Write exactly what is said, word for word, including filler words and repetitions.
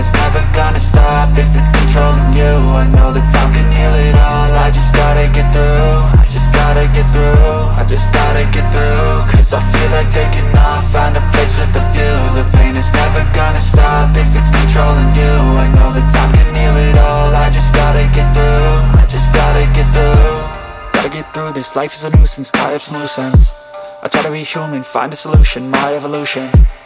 is never gonna stop if it's controlling you. I know that time can heal it all. I just gotta get through, I just gotta get through, I just gotta get through. Cause I feel like taking off, find a place with a view. The pain is never gonna stop if it's controlling you. I know that time can heal it all. I just gotta get through, I just gotta get through. Gotta get through this, life is a nuisance, tie up some loose ends. I try to be human, find a solution, my evolution.